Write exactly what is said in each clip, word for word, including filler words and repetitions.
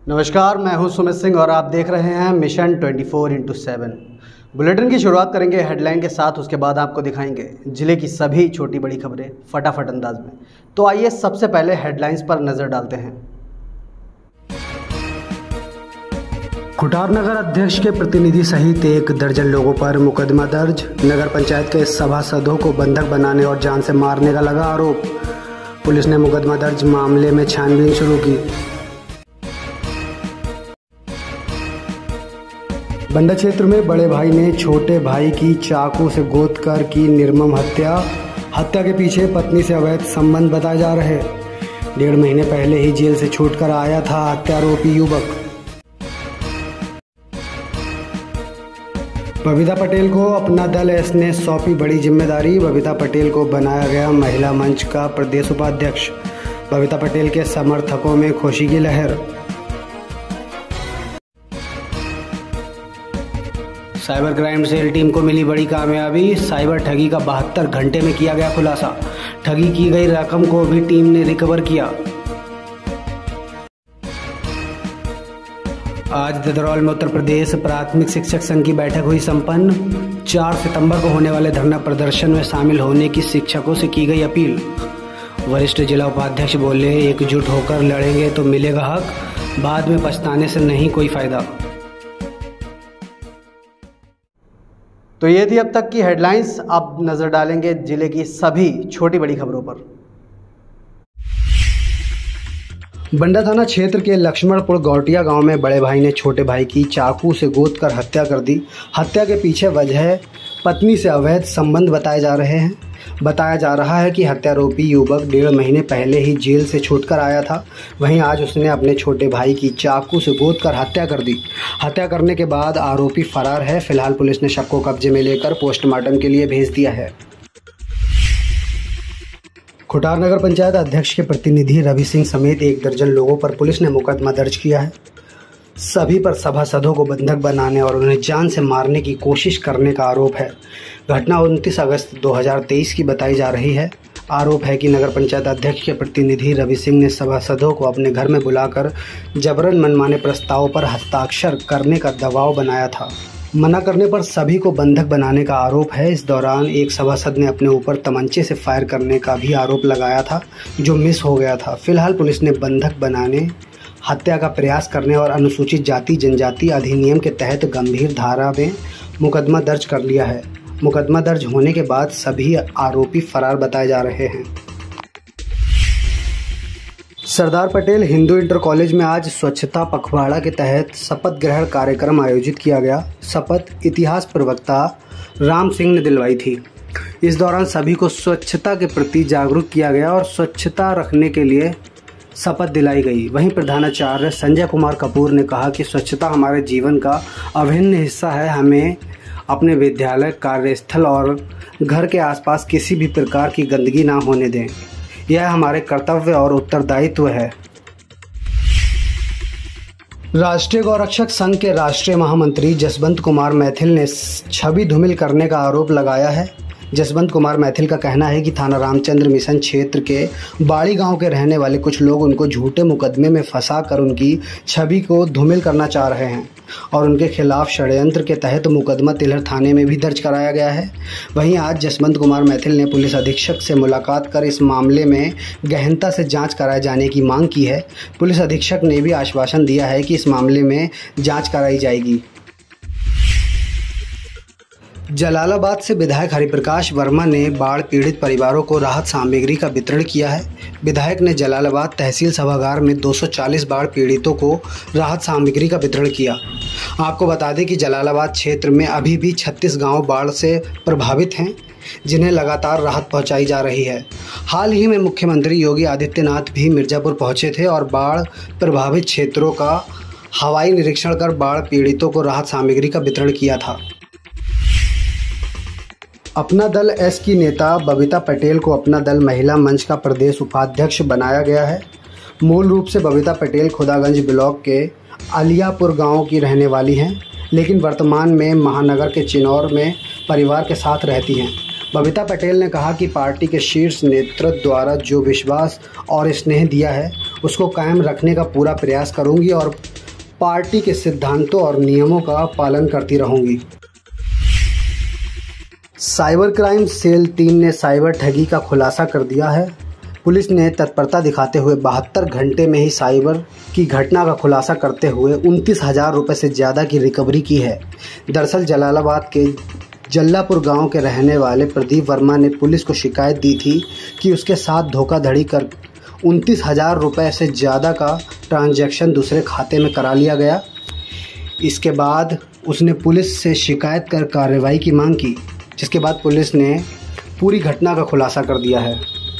नमस्कार, मैं हूं सुमित सिंह और आप देख रहे हैं मिशन चौबीस इंटू सेवन। बुलेटिन की शुरुआत करेंगे हेडलाइन के साथ, उसके बाद आपको दिखाएंगे जिले की सभी छोटी बड़ी खबरें फटाफट अंदाज में। तो आइए सबसे पहले हेडलाइंस पर नजर डालते हैं। खुटार नगर अध्यक्ष के प्रतिनिधि सहित एक दर्जन लोगों पर मुकदमा दर्ज। नगर पंचायत के सभासदों को बंधक बनाने और जान से मारने का लगा आरोप। पुलिस ने मुकदमा दर्ज मामले में छानबीन शुरू की। बंडा क्षेत्र में बड़े भाई ने छोटे भाई की चाकू से गोद कर की निर्मम हत्या। हत्या के पीछे पत्नी से अवैध संबंध बताए जा रहे। डेढ़ महीने पहले ही जेल से छूटकर आया था हत्यारोपी युवक। बबीता पटेल को अपना दल एस ने सौंपी बड़ी जिम्मेदारी। बबीता पटेल को बनाया गया महिला मंच का प्रदेश उपाध्यक्ष। बबीता पटेल के समर्थकों में खुशी की लहर। साइबर क्राइम सेल टीम को मिली बड़ी कामयाबी। साइबर ठगी का बहत्तर घंटे में किया गया खुलासा। ठगी की गई रकम को भी टीम ने रिकवर किया। आज ददरौल में उत्तर प्रदेश प्राथमिक शिक्षक संघ की बैठक हुई संपन्न। चार सितंबर को होने वाले धरना प्रदर्शन में शामिल होने की शिक्षकों से की गई अपील। वरिष्ठ जिला उपाध्यक्ष बोले, एकजुट होकर लड़ेंगे तो मिलेगा हक, बाद में पछताने से नहीं कोई फायदा। तो ये थी अब तक की हेडलाइंस। अब नजर डालेंगे जिले की सभी छोटी बड़ी खबरों पर। बंडा थाना क्षेत्र के लक्ष्मणपुर गौटिया गांव में बड़े भाई ने छोटे भाई की चाकू से गोद कर हत्या कर दी। हत्या के पीछे वजह पत्नी से अवैध संबंध बताए जा रहे हैं। बताया जा रहा है कि हत्यारोपी युवक डेढ़ महीने पहले ही जेल से छूटकर आया था। वहीं आज उसने अपने छोटे भाई की चाकू से गोद कर हत्या कर दी। हत्या करने के बाद आरोपी फरार है। फिलहाल पुलिस ने शव को कब्जे में लेकर पोस्टमार्टम के लिए भेज दिया है। खुटार नगर पंचायत अध्यक्ष के प्रतिनिधि रवि सिंह समेत एक दर्जन लोगों पर पुलिस ने मुकदमा दर्ज किया है। सभी पर सभासदों को बंधक बनाने और उन्हें जान से मारने की कोशिश करने का आरोप है। घटना उनतीस अगस्त दो हज़ार तेईस की बताई जा रही है। आरोप है कि नगर पंचायत अध्यक्ष के प्रतिनिधि रवि सिंह ने सभासदों को अपने घर में बुलाकर जबरन मनमाने प्रस्तावों पर हस्ताक्षर करने का दबाव बनाया था। मना करने पर सभी को बंधक बनाने का आरोप है। इस दौरान एक सभासद ने अपने ऊपर तमंचे से फायर करने का भी आरोप लगाया था, जो मिस हो गया था। फिलहाल पुलिस ने बंधक बनाने, हत्या का प्रयास करने और अनुसूचित जाति जनजाति अधिनियम के तहत गंभीर धारा में मुकदमा दर्ज कर लिया है। मुकदमा दर्ज होने के बाद सभी आरोपी फरार बताए जा रहे हैं। सरदार पटेल हिंदू इंटर कॉलेज में आज स्वच्छता पखवाड़ा के तहत शपथ ग्रहण कार्यक्रम आयोजित किया गया। शपथ इतिहास प्रवक्ता राम सिंह ने दिलवाई थी। इस दौरान सभी को स्वच्छता के प्रति जागरूक किया गया और स्वच्छता रखने के लिए शपथ दिलाई गई। वहीं प्रधानाचार्य संजय कुमार कपूर ने कहा कि स्वच्छता हमारे जीवन का अभिन्न हिस्सा है। हमें अपने विद्यालय, कार्यस्थल और घर के आसपास किसी भी प्रकार की गंदगी ना होने दें। यह हमारे कर्तव्य और उत्तरदायित्व है। राष्ट्रीय गौरक्षक संघ के राष्ट्रीय महामंत्री जसवंत कुमार मैथिल ने छवि धूमिल करने का आरोप लगाया है। जसवंत कुमार मैथिल का कहना है कि थाना रामचंद्र मिशन क्षेत्र के बाड़ी गांव के रहने वाले कुछ लोग उनको झूठे मुकदमे में फंसाकर उनकी छवि को धूमिल करना चाह रहे हैं और उनके खिलाफ षड्यंत्र के तहत मुकदमा तिलहर थाने में भी दर्ज कराया गया है। वहीं आज जसवंत कुमार मैथिल ने पुलिस अधीक्षक से मुलाकात कर इस मामले में गहनता से जांच कराए जाने की मांग की है। पुलिस अधीक्षक ने भी आश्वासन दिया है कि इस मामले में जाँच कराई जाएगी। जलालाबाद से विधायक हरिप्रकाश वर्मा ने बाढ़ पीड़ित परिवारों को राहत सामग्री का वितरण किया है। विधायक ने जलालाबाद तहसील सभागार में दो सौ चालीस बाढ़ पीड़ितों को राहत सामग्री का वितरण किया। आपको बता दें कि जलालाबाद क्षेत्र में अभी भी छत्तीस गांव बाढ़ से प्रभावित हैं, जिन्हें लगातार राहत पहुंचाई जा रही है। हाल ही में मुख्यमंत्री योगी आदित्यनाथ भी मिर्ज़ापुर पहुंचे थे और बाढ़ प्रभावित क्षेत्रों का हवाई निरीक्षण कर बाढ़ पीड़ितों को राहत सामग्री का वितरण किया था। अपना दल एस की नेता बबीता पटेल को अपना दल महिला मंच का प्रदेश उपाध्यक्ष बनाया गया है। मूल रूप से बबीता पटेल खुदागंज ब्लॉक के अलियापुर गांव की रहने वाली हैं, लेकिन वर्तमान में महानगर के चिनौर में परिवार के साथ रहती हैं। बबीता पटेल ने कहा कि पार्टी के शीर्ष नेतृत्व द्वारा जो विश्वास और स्नेह दिया है उसको कायम रखने का पूरा प्रयास करूंगी और पार्टी के सिद्धांतों और नियमों का पालन करती रहूंगी। साइबर क्राइम सेल तीन ने साइबर ठगी का खुलासा कर दिया है। पुलिस ने तत्परता दिखाते हुए बहत्तर घंटे में ही साइबर की घटना का खुलासा करते हुए उनतीस हजार रुपये से ज़्यादा की रिकवरी की है। दरअसल जलालाबाद के जल्लापुर गांव के रहने वाले प्रदीप वर्मा ने पुलिस को शिकायत दी थी कि उसके साथ धोखाधड़ी कर उनतीस हजार रुपये से ज़्यादा का ट्रांजैक्शन दूसरे खाते में करा लिया गया। इसके बाद उसने पुलिस से शिकायत कर कार्रवाई की मांग की, जिसके बाद पुलिस ने पूरी घटना का खुलासा कर दिया है।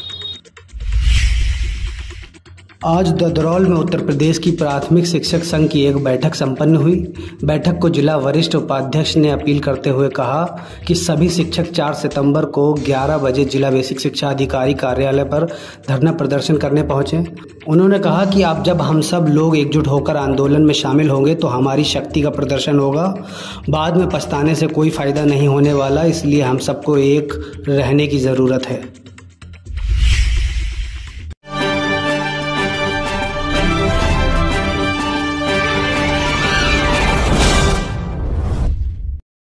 आज ददरौल में उत्तर प्रदेश की प्राथमिक शिक्षक संघ की एक बैठक संपन्न हुई। बैठक को जिला वरिष्ठ उपाध्यक्ष ने अपील करते हुए कहा कि सभी शिक्षक चार सितंबर को ग्यारह बजे जिला बेसिक शिक्षा अधिकारी कार्यालय पर धरना प्रदर्शन करने पहुंचे। उन्होंने कहा कि आप जब हम सब लोग एकजुट होकर आंदोलन में शामिल होंगे तो हमारी शक्ति का प्रदर्शन होगा। बाद में पछताने से कोई फायदा नहीं होने वाला, इसलिए हम सबको एक रहने की ज़रूरत है।